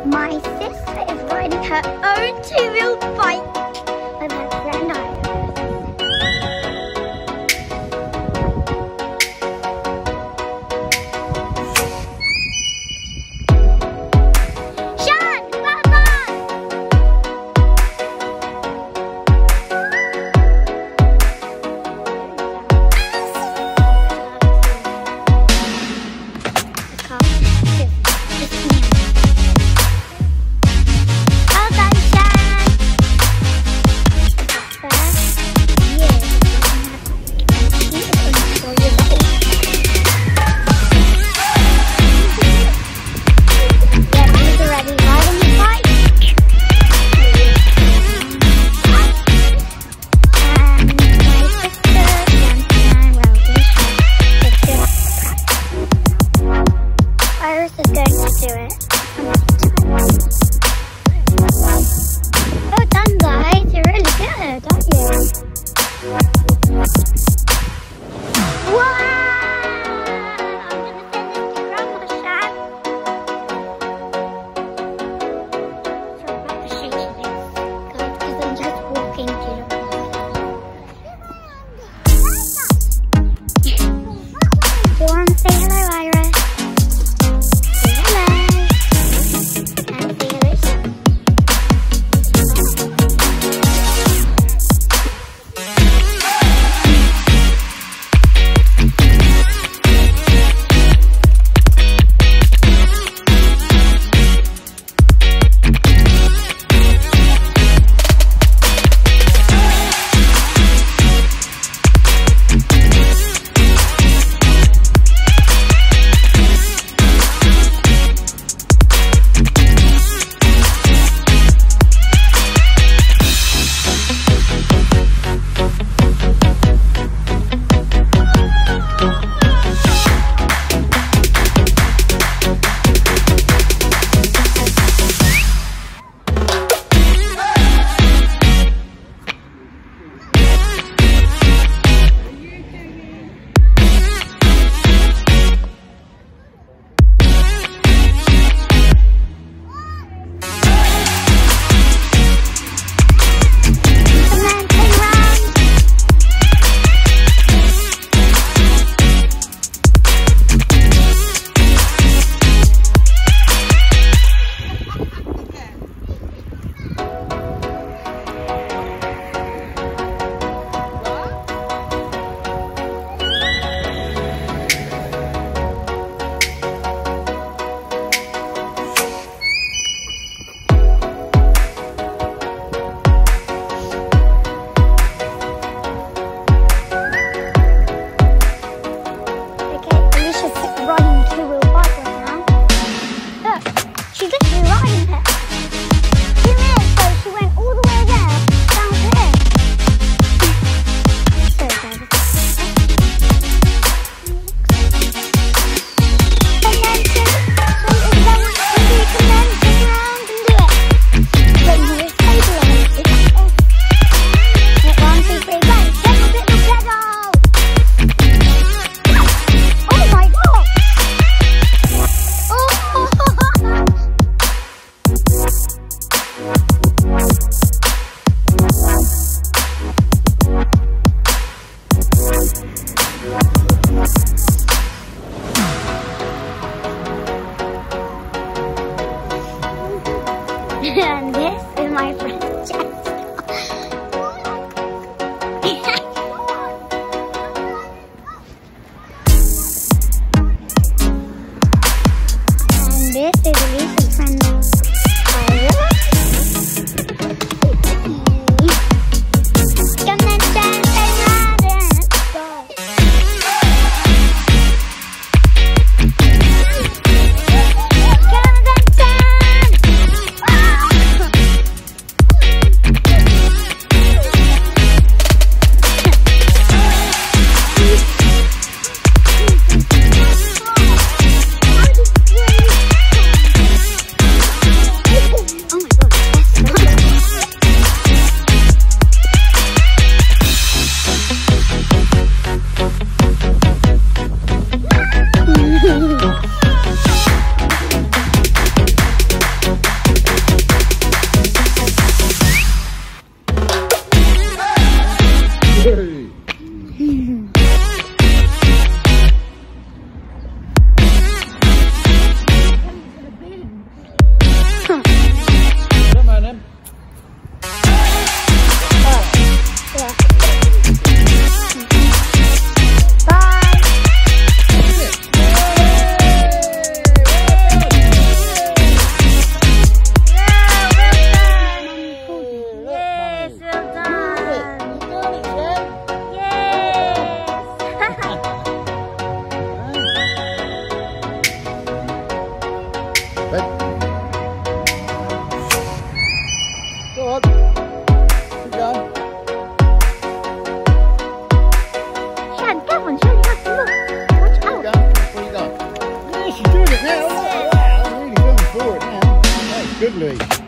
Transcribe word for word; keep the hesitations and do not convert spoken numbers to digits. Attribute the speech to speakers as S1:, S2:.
S1: My sister is riding her own two-wheel bike with her friend Iris. Sean, come on! The car is just Iris is going to do it. Well done, guys. You're really good, aren't you? Wow! I'm going to send this to Grandma, Shad. Sorry about the shakiness, guys, because I'm just walking to the Do you want to say hello, Iris? And this is my friend Jess. And this is Elisa's friend Iris. Come and dance around and go. Come and dance.
S2: good, Louis.